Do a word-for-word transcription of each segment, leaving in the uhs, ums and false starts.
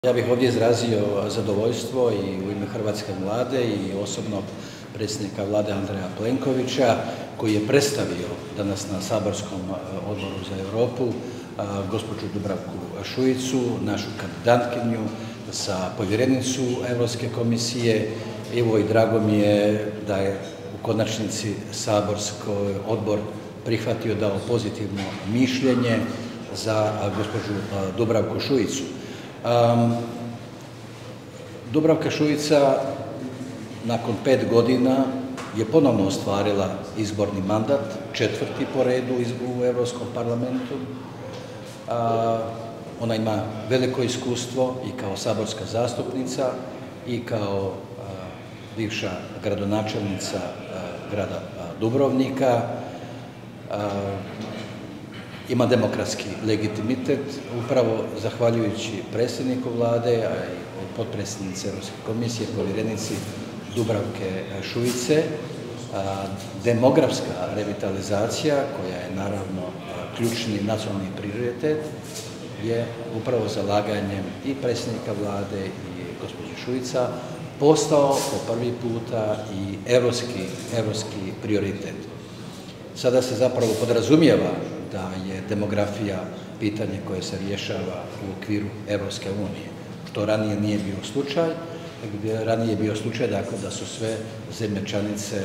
Ja bih ovdje izrazio zadovoljstvo i u ime hrvatske vlade i osobno predsjednika vlade Andreja Plenkovića koji je predstavio danas na saborskom odboru za Europu gospođu Dubravku Šuicu, našu kandidatkinju za povjerenicu Europske komisije. Evo i drago mi je da je u konačnici saborski odbor prihvatio, dao pozitivno mišljenje za gospođu Dubravku Šuicu. Um, Dubravka Šuica nakon pet godina je ponovno ostvarila izborni mandat, četvrti po redu u Europskom parlamentu. Uh, ona ima veliko iskustvo i kao saborska zastupnica i kao uh, bivša gradonačelnica uh, grada uh, Dubrovnika. Uh, Ima demokratski legitimitet, upravo zahvaljujući predsjedniku vlade, a i potpredsjednici Europske komisije, povjerenici Dubravke Šuice. Demografska revitalizacija, koja je naravno ključni nacionalni prioritet, je upravo zalaganjem i predsjednika vlade i gospođe Šuica postao po prvi puta i europski, europski prioritet. Sada se zapravo podrazumijeva da je demografija pitanje koje se rješava u okviru Europske unije, što ranije nije bio slučaj. Ranije je bio slučaj dakle, da su sve zemlje članice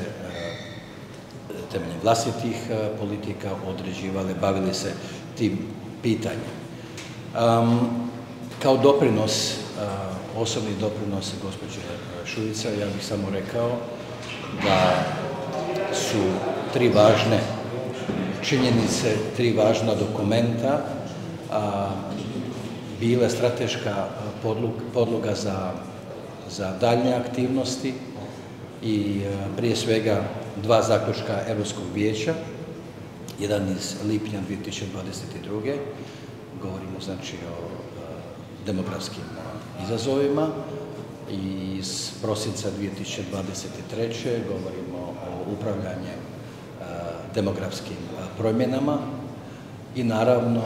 temeljem vlastitih politika određivale, bavili se tim pitanjem. Um, kao doprinos, uh, osobni doprinos gospođe Šuice, ja bih samo rekao da su tri važne činjenice, tri važna dokumenta a, bile strateška podloga za, za daljnje aktivnosti i a, prije svega dva zaključka Europskog vijeća, jedan iz lipnja dvije tisuće dvadeset druge. Govorimo znači o a, demografskim a, izazovima, i iz prosinca dvije tisuće dvadeset treće. govorimo o upravljanju demografskim promjenama i naravno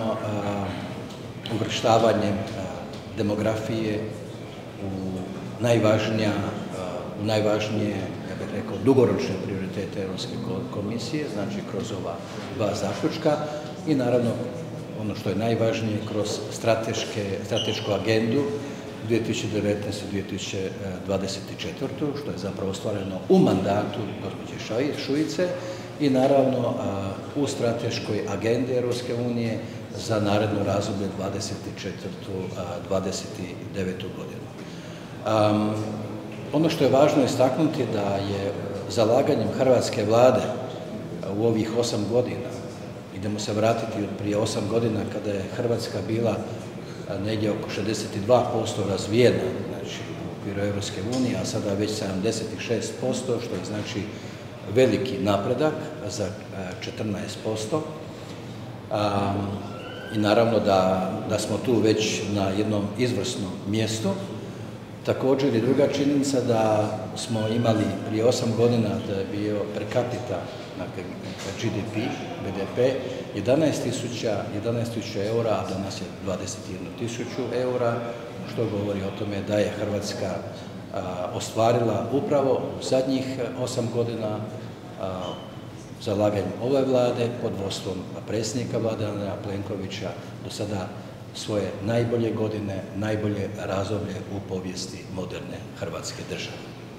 uvrštavanjem demografije u najvažnija, u najvažnije, ja bih rekao, dugoročne prioritete Europske komisije, znači kroz ova dva zaključka i naravno ono što je najvažnije kroz strateške, stratešku agendu dvije tisuće devetnaeste do dvije tisuće dvadeset četvrte. što je zapravo ostvareno u mandatu gospođe Šuice i naravno u strateškoj agendi Europske unije za naredno razdoblje dvadeset četvrtu do dvadeset devetu godinu. Um, ono što je važno istaknuti da je zalaganjem hrvatske vlade u ovih osam godina, idemo se vratiti od prije osam godina kada je Hrvatska bila negdje oko šezdeset dva posto razvijena, znači u okviru Europske unije, a sada već sedamdeset šest posto, što je znači veliki napredak za četrnaest posto. Um, I naravno da, da smo tu već na jednom izvrsnom mjestu. Također i druga činjenica da smo imali prije osam godina da je bio per capita, dakle G D P, B D P, jedanaest tisuća eura, a danas je dvadeset jednu tisuću eura, što govori o tome da je Hrvatska a, ostvarila upravo u zadnjih osam godina a, zalaganjem ove vlade pod vodstvom predsjednika vlade Andreja Plenkovića do sada svoje najbolje godine, najbolje razdoblje u povijesti moderne Hrvatske države.